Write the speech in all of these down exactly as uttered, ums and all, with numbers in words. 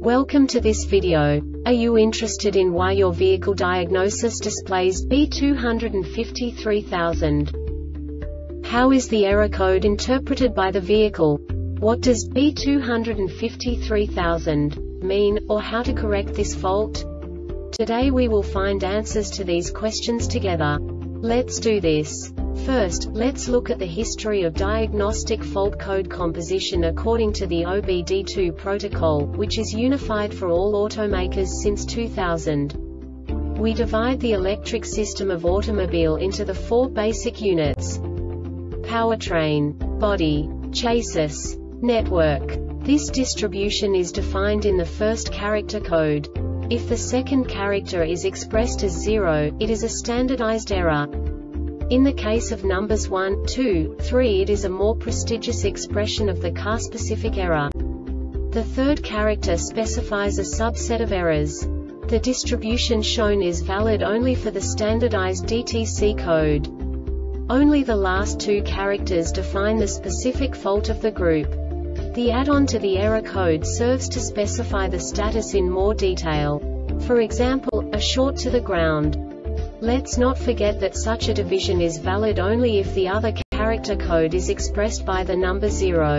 Welcome to this video. Are you interested in why your vehicle diagnosis displays B two hundred fifty-three thousand? How is the error code interpreted by the vehicle? What does B two hundred fifty-three thousand mean, or how to correct this fault? Today we will find answers to these questions together. Let's do this. First, let's look at the history of diagnostic fault code composition according to the O B D two protocol, which is unified for all automakers since two thousand. We divide the electric system of automobile into the four basic units: powertrain, body, chassis, network. This distribution is defined in the first character code. If the second character is expressed as zero, it is a standardized error. In the case of numbers one, two, three, it is a more prestigious expression of the car-specific error. The third character specifies a subset of errors. The distribution shown is valid only for the standardized D T C code. Only the last two characters define the specific fault of the group. The add-on to the error code serves to specify the status in more detail. For example, a short to the ground. Let's not forget that such a division is valid only if the other character code is expressed by the number zero.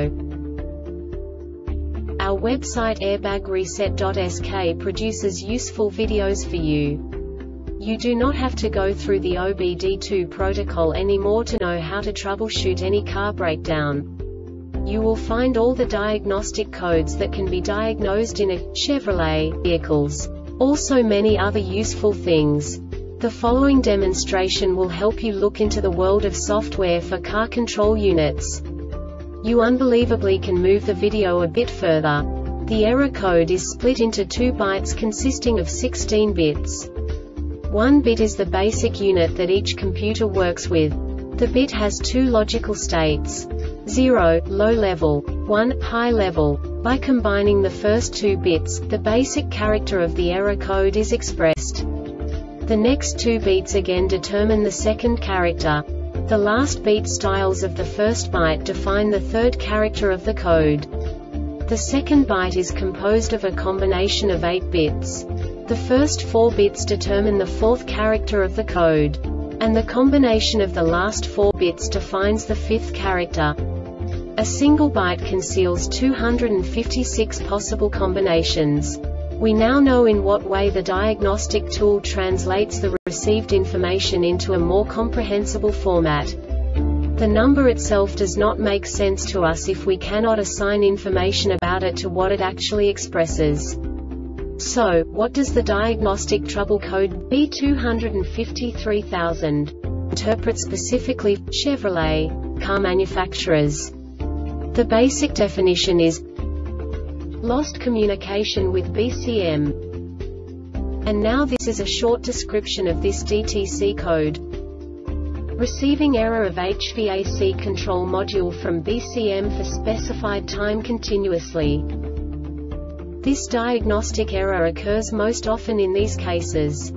Our website airbag reset dot S K produces useful videos for you. You do not have to go through the O B D two protocol anymore to know how to troubleshoot any car breakdown. You will find all the diagnostic codes that can be diagnosed in a Chevrolet vehicles. Also many other useful things. The following demonstration will help you look into the world of software for car control units. You unbelievably can move the video a bit further. The error code is split into two bytes consisting of sixteen bits. One bit is the basic unit that each computer works with. The bit has two logical states: zero, low level, one, high level. By combining the first two bits, the basic character of the error code is expressed. The next two beats again determine the second character. The last beat styles of the first byte define the third character of the code. The second byte is composed of a combination of eight bits. The first four bits determine the fourth character of the code. And the combination of the last four bits defines the fifth character. A single byte conceals two hundred fifty-six possible combinations. We now know in what way the diagnostic tool translates the received information into a more comprehensible format. The number itself does not make sense to us if we cannot assign information about it to what it actually expresses. So, what does the diagnostic trouble code B two hundred fifty-three thousand interpret specifically for Chevrolet car manufacturers? The basic definition is lost communication with B C M. And now this is a short description of this D T C code. Receiving error of H V A C control module from B C M for specified time continuously. This diagnostic error occurs most often in these cases.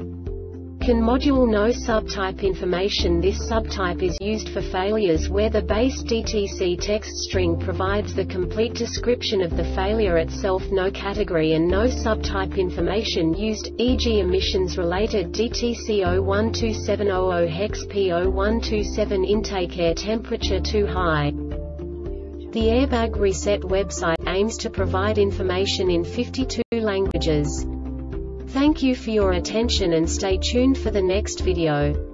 Can module no subtype information. This subtype is used for failures where the base D T C text string provides the complete description of the failure itself, no category and no subtype information used, for example emissions related D T C zero one two seven zero zero hex P zero one two seven intake air temperature too high. The Airbag Reset website aims to provide information in fifty-two languages. Thank you for your attention and stay tuned for the next video.